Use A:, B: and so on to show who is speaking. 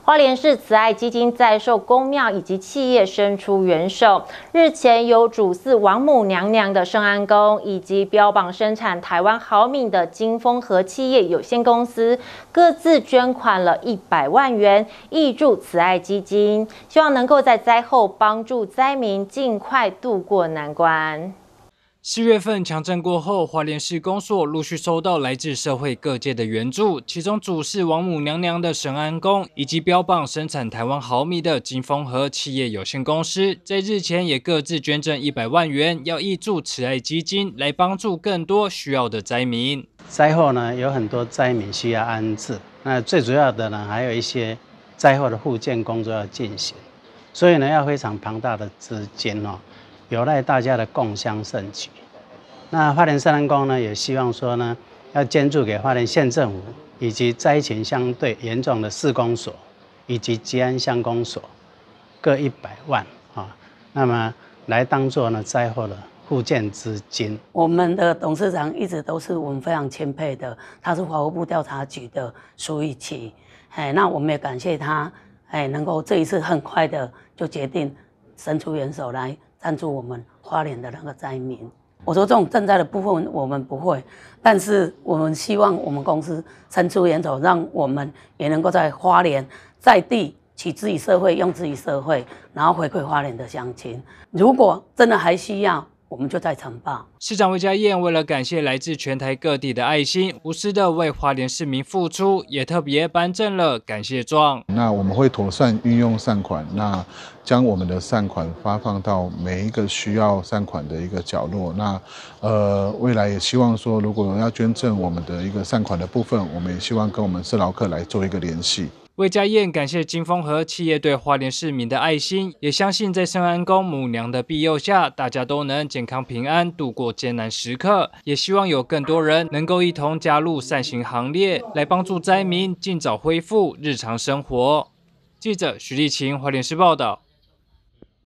A: 花莲市慈爱基金在受公庙以及企业伸出援手，日前由主祀王母娘娘的圣安宫以及标榜生产台湾好米的金丰和企业有限公司各自捐款了100万元，挹注慈爱基金，希望能够在灾后帮助灾民尽快渡过难关。
B: 4月份强震过后，花莲市公所陆续收到来自社会各界的援助，其中主祀王母娘娘的神安宫，以及标榜生产台湾好米的金丰和企业有限公司，在日前也各自捐赠100万元，要挹注慈爱基金，来帮助更多需要的灾民。
C: 灾后呢，有很多灾民需要安置，那最主要的呢，还有一些灾后的复建工作要进行，所以呢，要非常庞大的资金哦。有赖大家的共襄盛举。那花莲圣安宫呢，也希望说呢，要捐助给花莲县政府以及灾情相对严重的市公所以及吉安乡公所各100万啊，那么来当做呢灾后的复建资金。
D: 我们的董事长一直都是我们非常钦佩的，他是法务部调查局的苏玉琪，那我们也感谢他，能够这一次很快的就决定伸出援手来赞助我们花莲的那个灾民。我说这种赈灾的部分我们不会，但是我们希望我们公司伸出援手，让我们也能够在花莲在地取之于社会，用之于社会，然后回馈花莲的乡亲。如果真的还需要，我们就再呈报。
B: 市长魏家燕为了感谢来自全台各地的爱心，无私的为花莲市民付出，也特别颁证了感谢状。
E: 那我们会妥善运用善款，那将我们的善款发放到每一个需要善款的一个角落。那未来也希望说，如果要捐赠我们的一个善款的部分，我们也希望跟我们社劳课来做一个联系。
B: 魏家燕感谢金丰和企业对花莲市民的爱心，也相信在圣安宫母娘的庇佑下，大家都能健康平安度过艰难时刻。也希望有更多人能够一同加入善行行列，来帮助灾民尽早恢复日常生活。记者徐立晴，花莲市报道。